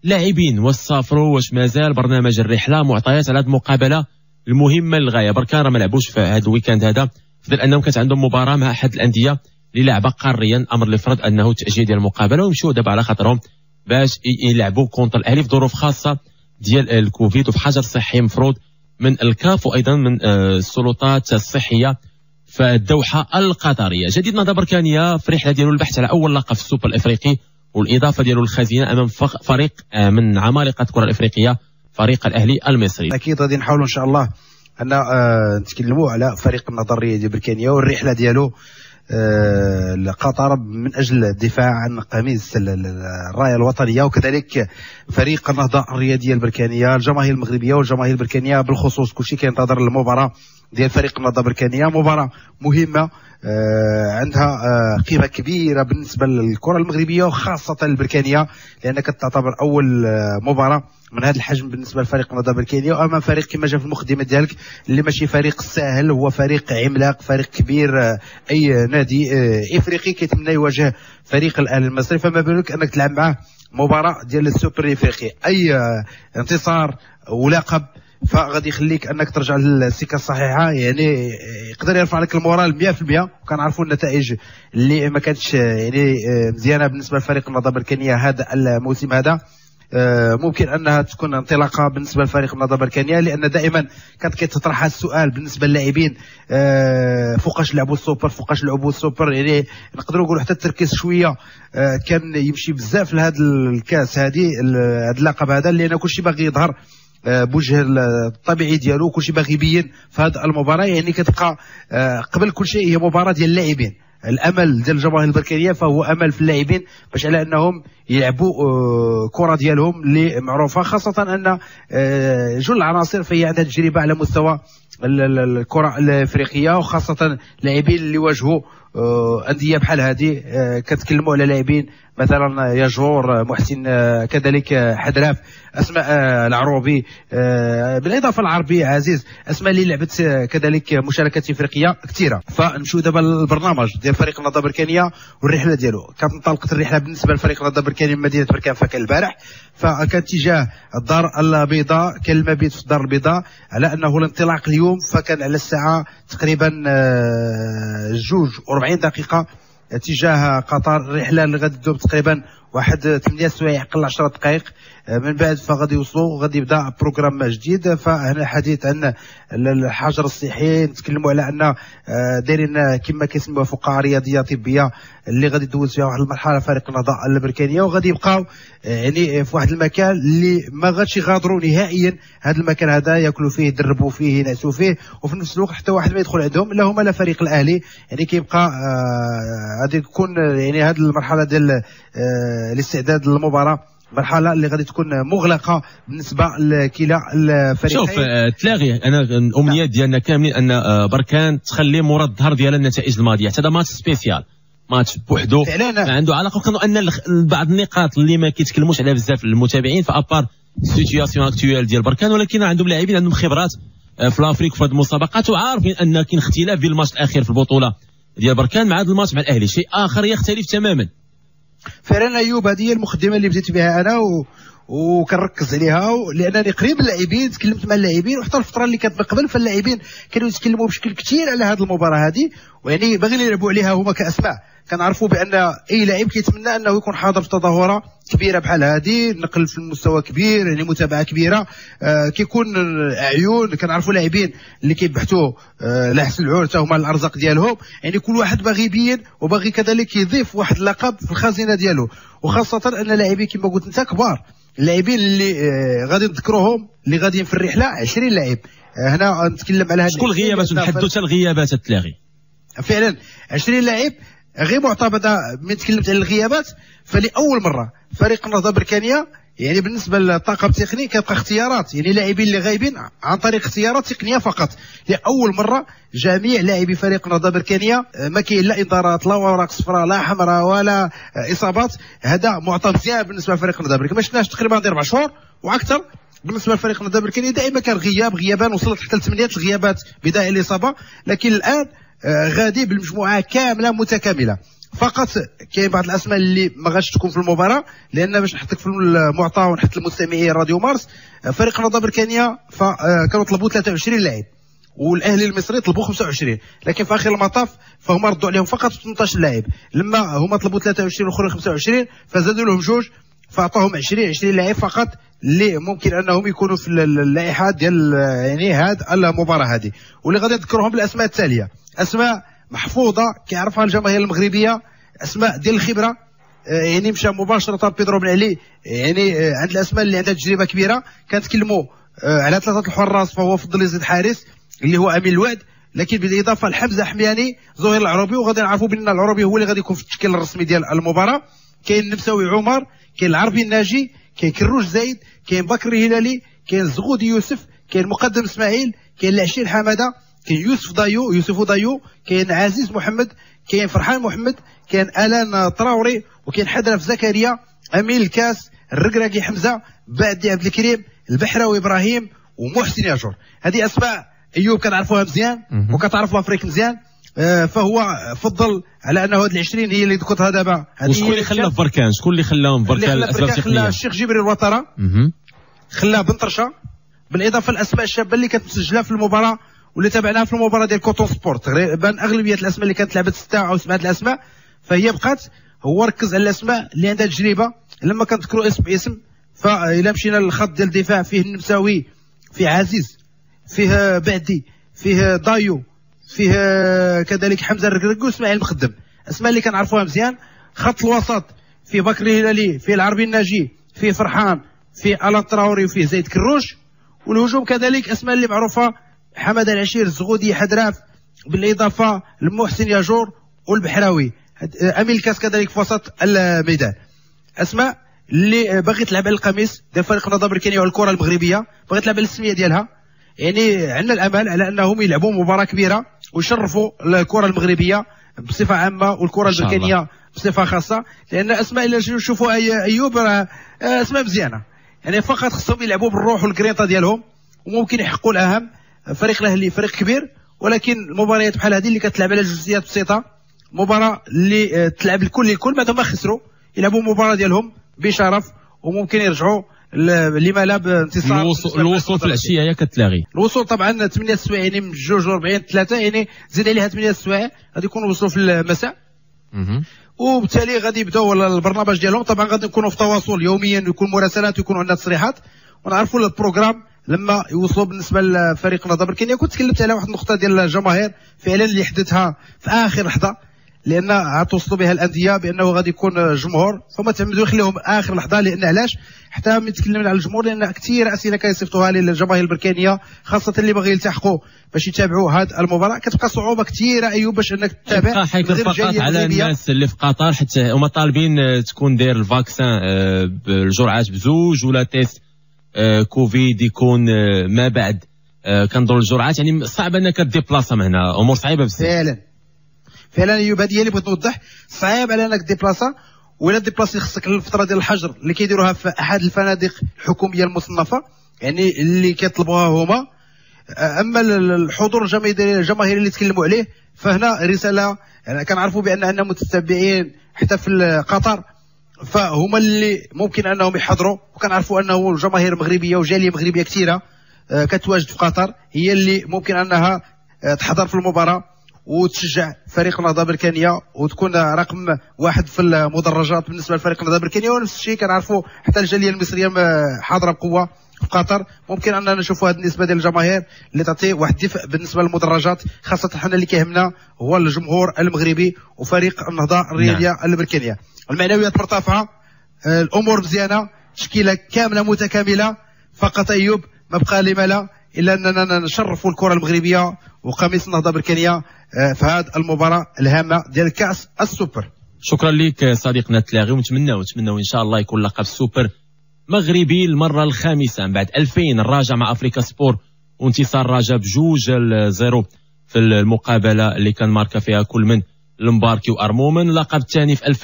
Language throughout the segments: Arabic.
لاعبين واش سافروا، واش مازال برنامج الرحله، معطيات على هذه المقابله المهمه للغايه. بركان راه ما لعبوش في هذا الويكاند هذا، فضل انهم كانت عندهم مباراه مع احد الانديه اللي لعبه قاريا، امر اللي فرض انه التاجيل ديال المقابله ويمشيو دابا على خاطرهم باش يلعبوا كونتر الاهلي في ظروف خاصه ديال الكوفيد وفي حجر صحي مفروض من الكاف وايضا من السلطات الصحيه في الدوحه القطريه. جديد نهضه بركانيه في رحله ديالو البحث على اول لقب في السوبر الافريقي والاضافه ديالو للخزينه امام فريق من عمالقه الكره الافريقيه، فريق الاهلي المصري. اكيد غادي نحاولوا ان شاء الله ان نتكلموا على فريق النهضه الرياضيه بركانيه والرحله ديالو لقطر من اجل الدفاع عن قميص الرايه الوطنيه، وكذلك فريق النهضه الرياضيه البركانيه، الجماهير المغربيه والجماهير البركانيه بالخصوص كلشي كينتظر المباراه ديال فريق النهضه البركانيه. مباراه مهمه عندها قيمه كبيره بالنسبه للكره المغربيه وخاصه البركانيه، لانها كتعتبر اول مباراه من هذا الحجم بالنسبه لفريق النهضه البركانيه، وامام فريق كما جا في المقدمه ديالك اللي ماشي فريق سهل، هو فريق عملاق، فريق كبير. اي نادي افريقي كيتمنى يواجه فريق الاهلي المصري، فما بالك انك تلعب معاه مباراه ديال السوبر الافريقي. اي انتصار ولقب فغادي يخليك انك ترجع للسكه الصحيحه، يعني يقدر يرفع لك المورال 100%. وكنعرفوا النتائج اللي ما كانتش يعني مزيانه بالنسبه لفريق النهضه البركانيه هذا الموسم هذا، ممكن انها تكون انطلاقه بالنسبه لفريق النهضه البركانيه، لان دائما كانت كتطرح السؤال بالنسبه للاعبين فوقاش لعبوا السوبر، فوقاش لعبوا السوبر. يعني نقدروا نقولوا حتى التركيز شويه كان يمشي بزاف لهذا الكاس هذه هذا اللقب هذا، لان كلشي باغي يظهر بوجه الطبيعي ديالو، كلشي باغي يبين في هذه المباراه. يعني كتبقى قبل كل شيء هي مباراه ديال اللاعبين، الامل ديال الجماهير البركانيه فهو امل في اللاعبين باش على انهم يلعبوا كره ديالهم اللي معروفه، خاصه ان جل العناصر فهي عندها تجربه على مستوى الكره الافريقيه، وخاصه لاعبين اللي واجهوا انديه بحال هذه. كتكلموا على لاعبين مثلا ياجور، محسن، كذلك حدراف، اسماء العروبي، بالاضافه العربي عزيز، اسماء اللي لعبت كذلك مشاركات افريقيه كثيره. فنمشيو دابا للبرنامج ديال فريق النهضه البركانيه والرحله ديالو. كانت انطلقت الرحله بالنسبه لفريق النهضه البركانيه من مدينه بركان فكان البارح، فكان اتجاه الدار البيضاء، كان المبيت في الدار البيضاء على انه الانطلاق اليوم، فكان على الساعه تقريبا 2:40 اتجاه قطر. الرحله اللي غادي تدوم تقريبا واحد 8 سوايع قل 10 دقائق، من بعد فغادي يوصلوا غادي يبدا بروغرام جديد. فهنا حديث عن الحجر الصحي، نتكلموا على ان دايرين كما كيسموها فقاعه رياضيه طبيه اللي غادي يدوز فيها واحد المرحله فريق النهضه البركانيه، وغادي يبقاو يعني في واحد المكان اللي ما غاديش يغادروا نهائيا. هذا المكان هذا ياكلوا فيه، يدربوا فيه، ينعسوا فيه، وفي نفس الوقت حتى واحد ما يدخل عندهم الا هما لا فريق الاهلي. يعني كيبقى غادي تكون يعني هذه المرحله ديال الاستعداد للمباراه مرحله اللي غادي تكون مغلقه بالنسبه لكلا الفريقين. شوف تلاغي انا الامنيات ديالنا كاملين ان بركان تخلي مورا الظهر ديال النتائج الماضيه، حتى هذا ماتش سبيسيال، ماتش بوحدو ما عنده علاقه. وكانوا ان بعض النقاط اللي ما كيتكلموش عليها بزاف المتابعين، فابار السيتوياسيون اكتويال ديال بركان، ولكن عندهم لاعبين عندهم خبرات في الافريق في هذه المسابقات، وعارفين ان كاين اختلاف بين الماتش الاخير في البطوله ديال بركان مع هذا الماتش مع الاهلي، شيء اخر يختلف تماما. فعلا ايوب، هذه هي المقدمه اللي بديت بها انا وكنركز عليها، لانني قريب من اللاعبين، تكلمت مع اللاعبين، وحتى الفتره اللي كانت من قبل فاللاعبين كانوا يتكلموا بشكل كثير على هذه المباراه هذه، ويعني باغيين يلعبوا عليها هما كاسماء. كنعرفوا بان اي لاعب كيتمنى انه يكون حاضر في تظاهره كبيره بحال هذه، نقل في المستوى كبير، يعني متابعه كبيره، كيكون عيون. كنعرفوا لاعبين اللي كيبحثوا لحسن العور حتى هما الارزاق ديالهم، يعني كل واحد باغي يبين وباغي كذلك يضيف واحد اللقب في الخزينه ديالو، وخاصه ان لاعبين كما قلت انت كبار. اللاعبين اللي غادي نذكروهم اللي غاديين في الرحله 20 لاعب. هنا نتكلم على هذه شكون الغيابات، نحددوا حتى الغيابات التلاغي. فعلا 20 لاعب غير معتمده. من تكلمت على الغيابات فلاول مره فريق النهضه بركانيه يعني بالنسبه للطاقم التقني كيبقى اختيارات، يعني لاعبين اللي غايبين عن طريق اختيارات تقنيه فقط. لاول مره جميع لاعبي فريق النهضه بركانيه ما كاين لا انذارات، لا اوراق صفراء، لا حمراء، ولا اصابات. هذا معطى مزيان بالنسبه لفريق النهضه بركانيه، ما شفناش تقريبا 4 شهور واكثر. بالنسبه لفريق النهضه بركانيه دائما كان غيابان، وصلت حتى ل 8 الغيابات بدايه الاصابه، لكن الان غادي بالمجموعه كامله متكامله. فقط كاين بعض الاسماء اللي ما غاش تكون في المباراه، لان باش نحطك في المعطى ونحط المستمعين راديو مارس، فريق النهضه بركانيه كانوا طلبوا 23 لاعب والاهلي المصري طلبوا 25، لكن في اخر المطاف فهم ردوا عليهم فقط 18 لاعب. لما هما طلبوا 23 والاخرين 25 فزادوا لهم جوج فاعطاهم 20 لاعب فقط اللي ممكن انهم يكونوا في اللائحه ديال يعني هاد المباراه هذه، واللي غادي نذكرهم بالاسماء التاليه. اسماء محفوظه كيعرفها الجماهير المغربيه، اسماء ديال الخبره، يعني مشى مباشره بيدرو بن علي، يعني عند الاسماء اللي عندها تجربه كبيره. كنتكلموا على 3 الحراس فهو فضل يزيد حارس اللي هو امين الوعد، لكن بالاضافه لحمزه حمياني زهير العروبي، وغادي نعرفوا بان العروبي هو اللي غادي يكون في التشكيل الرسمي ديال المباراه. كاين النمساوي عمر، كاين العربي الناجي، كاين كروش زايد، كاين بكري هلالي، كاين الزغودي يوسف، كاين مقدم اسماعيل، كاين العشير حماده، كاين يوسف دايو، كاين عزيز محمد، كاين فرحان محمد، كاين الان تراوري، وكاين حدرف زكريا، امين الكاس، الركراكي حمزه، بعدي عبد الكريم، البحراوي ابراهيم، ومحسن ياجور. هذه اسماء ايوب كنعرفوها مزيان وكتعرف لافريك مزيان، فهو فضل على انه هاد ال20 هي اللي ذكرتها دابا. وشكون اللي خلاه في بركان؟ شكون اللي خلاهم في بركان؟ الاسباب التقنيه خلاه الشيخ جبريل وطره، خلاه بنطرشه، بالاضافه للاسماء الشابه اللي كانت مسجله في المباراه واللي تابعناها في المباراه ديال كوتون سبورت. تقريبا اغلبيه الاسماء اللي كانت لعبت 6 او 7 الاسماء، فهي بقات هو ركز على الاسماء اللي عندها تجربه. لما كنذكروا اسم باسم، فإلا مشينا للخط ديال الدفاع فيه النمساوي، فيه عزيز، فيه بعدي، فيه دايو، فيه كذلك حمزه الركراكي واسماعيل المخدم، اسماء اللي كنعرفوها مزيان. خط الوسط فيه بكري هلالي، فيه العربي الناجي، فيه فرحان، فيه الان تراوري، وفيه زيد كروش. والهجوم كذلك اسماء اللي معروفه، حماده العشير، الزغودي، حدراف، بالاضافه لمحسن ياجور والبحراوي، امين الكاس كذلك في وسط الميدان. اسماء اللي باغي تلعب على القميص ديال فريق النهضه بركانيه والكره المغربيه، باغي تلعب على السميه ديالها. يعني عندنا الامل على انهم يلعبوا مباراه كبيره ويشرفوا الكره المغربيه بصفه عامه والكره البركانيه بصفه خاصه، لان اسماء اللي نشوفوا ايوب اسماء مزيانه، يعني فقط خصهم يلعبوا بالروح والكريطه ديالهم وممكن يحققوا الاهم. فريق الاهلي فريق كبير، ولكن المباريات بحال هذه اللي كتلعب على جزئيات بسيطه، مباراه اللي تلعب الكل بعد ما خسروا يلعبوا مباراه ديالهم بشرف وممكن يرجعوا لما لا بانتصار. الوصول في العشيه هي كتلاغي الوصول طبعا 8 السوايع، يعني من 42 3 يعني زيد عليها 8 السوايع غادي يكونوا وصلوا في المساء. وبالتالي غادي يبداو البرنامج ديالهم. طبعا غادي نكونوا في تواصل يوميا، يكون مراسلات ويكون عندنا تصريحات ونعرفوا البروغرام لما يوصلوا. بالنسبه لفريق النهضه بركانيه كنت تكلمت على واحد النقطه ديال الجماهير فعلا اللي حدثها في اخر لحظه، لان عتوصلوا بها الانديه بانه غادي يكون جمهور، فما تعمدوا يخليهم اخر لحظه. لان علاش؟ حتى ملي تكلمنا على الجمهور، لان كثير اسئله كيصيفطوها للجماهير البركانيه خاصه اللي باغي يلتحقوا باش يتابعوا هذه المباراه. كتبقى صعوبه كثيره ايوب باش انك تتابع. حيكون فقط على الناس اللي في قطر، حتى هما طالبين تكون داير الفاكسان بالجرعات بزوج ولا تيست كوفيد يكون ما بعد كنظن الجرعات. يعني صعب انك ديبلاصا من هنا، امور صعيبه بزاف فعلا ايوب. هذه هي اللي بغيت نوضح، صعيب على انك ديبلاصا، ولا ديبلاسي خصك الفتره ديال الحجر اللي كيديروها في احد الفنادق الحكوميه المصنفه، يعني اللي كيطلبوها هما. اما الحضور الجماهيري اللي تكلموا عليه فهنا رساله، يعني كنعرفوا بان عندنا متتبعين حتى في قطر، فهما اللي ممكن انهم يحضروا. وكنعرفوا انه الجماهير المغربيه وجاليه مغربيه كثيره كتواجد في قطر هي اللي ممكن انها تحضر في المباراه وتشجع فريق النهضه بركانيه وتكون رقم 1 في المدرجات بالنسبه لفريق النهضه بركانيه. ونفس الشيء كنعرفوا حتى الجاليه المصريه حاضره بقوه في قطر. ممكن اننا نشوفوا هذه النسبه ديال الجماهير اللي تعطي واحد الدفء بالنسبه للمدرجات، خاصه حنا اللي كيهمنا هو الجمهور المغربي وفريق النهضه الرياضيه البركانيه. المعنويات مرتفعه، الامور مزيانه، تشكيله كامله متكامله. فقط ايوب ما بقى لما لا الا اننا نشرفوا الكره المغربيه وقميص النهضه بركانيه في هذه المباراه الهامه ديال كاس السوبر. شكرا لك صديقنا التلاغي، ونتمناو ان شاء الله يكون لقب السوبر مغربي المره الخامسه من بعد 2000 الراجع مع افريكا سبور، وانتصار الراجا ب2-0 في المقابله اللي كان ماركا فيها كل من المباركي وارمومن. اللقب الثاني في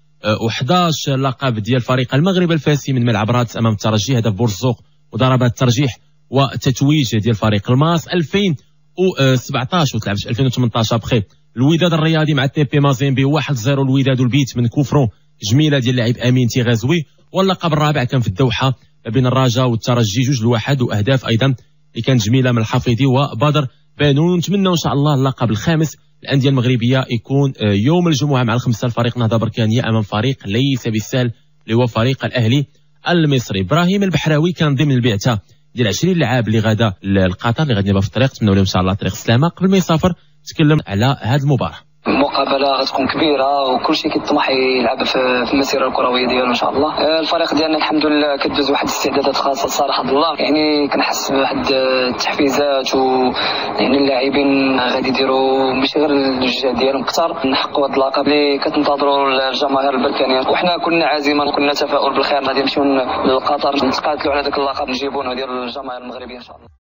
2011 لقب ديال فريق المغرب الفاسي من ملعب رادس امام الترجي، هدف بورزوق وضربات الترجيح وتتويج ديال فريق الماس. 2017 وتلعبش 2018 بخي الوداد الرياضي مع تي بي مازيمبي 1-0 الوداد، والبيت من كوفرون جميله ديال اللاعب امين تيغازوي. واللقب الرابع كان في الدوحه ما بين الرجاء والترجي 2-1، واهداف ايضا اللي كانت جميله من الحفيظي وبدر بانون. نتمنى ان شاء الله اللقب الخامس الانديه المغربيه يكون يوم الجمعه مع الخمسه الفريق نهضه بركانيه امام فريق ليس بالسهل اللي هو فريق الاهلي المصري. ابراهيم البحراوي كان ضمن البعثه ديال 20 لاعب اللي غادا لقطر اللي غادي في الطريق، نتمنوا لهم ان شاء الله طريق السلامه. قبل ما يسافر تكلم على هذه المباراه. المقابله غتكون كبيره وكل شيء كيطمح يلعب في المسيره الكرويه ديالو ان شاء الله. الفريق ديالنا الحمد لله كدوز واحد الاستعدادات خاصه صراحه الله، يعني كنحس بواحد التحفيزات و يعني اللاعبين غادي يديروا ماشي غير الجهد ديالهم اكثر نحققوا هذا اللقب اللي كتنتظروا الجماهير البركانيه، وحنا كنا عازمين كنا تفاؤل بالخير غادي نمشيو لقطر نتقاتلوا على ذاك اللقب نجيبوه ديال الجماهير المغربيه ان شاء الله.